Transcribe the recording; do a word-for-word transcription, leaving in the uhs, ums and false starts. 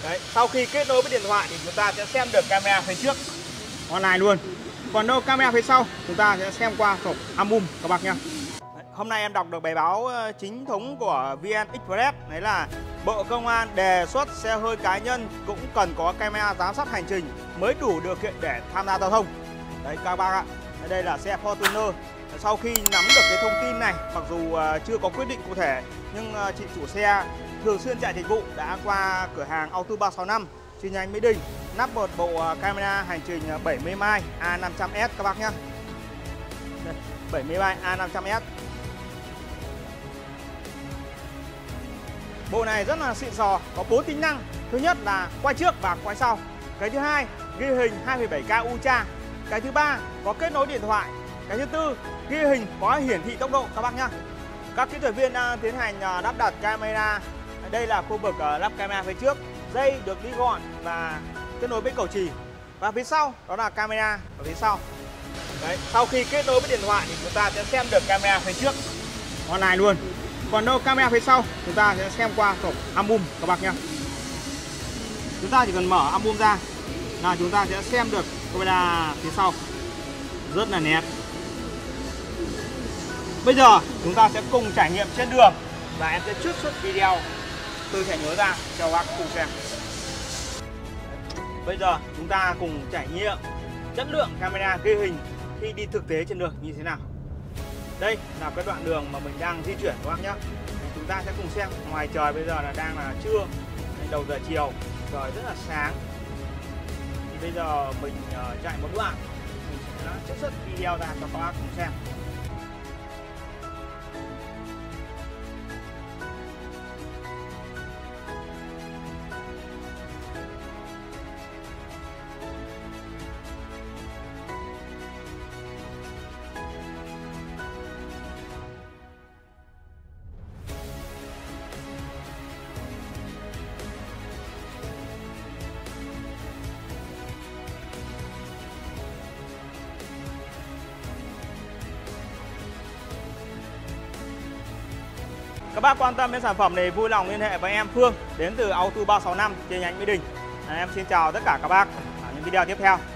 Đấy, sau khi kết nối với điện thoại thì chúng ta sẽ xem được camera phía trước online luôn. Còn đâu camera phía sau chúng ta sẽ xem qua hộp album các bác nhé. Hôm nay em đọc được bài báo chính thống của vê en Express, đấy là Bộ Công an đề xuất xe hơi cá nhân cũng cần có camera giám sát hành trình mới đủ điều kiện để tham gia giao thông. Đấy các bác ạ, đây là xe Fortuner. Sau khi nắm được cái thông tin này, mặc dù chưa có quyết định cụ thể, nhưng chị chủ xe thường xuyên chạy dịch vụ đã qua cửa hàng Auto ba sáu năm chi nhánh Mỹ Đình nắp một bộ camera hành trình bảy mươi mai A năm trăm S các bác nhé. Đây, bảy mươi mai A năm trăm S. Bộ này rất là xịn sò, có bốn tính năng. Thứ nhất là quay trước và quay sau. Cái thứ hai, ghi hình hai phẩy bảy K Ultra. Cái thứ ba, có kết nối điện thoại. Cái thứ tư, ghi hình có hiển thị tốc độ các bác nhá. Các kỹ thuật viên đang tiến hành lắp đặt camera. Đây là khu vực lắp camera phía trước. Dây được đi gọn và kết nối với cầu chì. Và phía sau đó là camera ở phía sau. Đấy, sau khi kết nối với điện thoại thì chúng ta sẽ xem được camera phía trước online luôn. Còn đâu camera phía sau chúng ta sẽ xem qua hộp album các bác nhé. Chúng ta chỉ cần mở album ra là chúng ta sẽ xem được camera phía sau rất là nét. Bây giờ chúng ta sẽ cùng trải nghiệm trên đường và em sẽ trích xuất video từ thẻ nhớ ra cho các bác cùng xem. Bây giờ chúng ta cùng trải nghiệm chất lượng camera ghi hình khi đi thực tế trên đường như thế nào. Đây là cái đoạn đường mà mình đang di chuyển các bác nhé. Chúng ta sẽ cùng xem. Ngoài trời bây giờ là đang là trưa, đầu giờ chiều, trời rất là sáng. Thì bây giờ mình uh, chạy một đoạn, mình sẽ trích xuất video ra cho các bác cùng xem. Các bác quan tâm đến sản phẩm này vui lòng liên hệ với em Phương đến từ Auto ba sáu năm chi nhánh Mỹ Đình. Em xin chào tất cả các bác ở những video tiếp theo.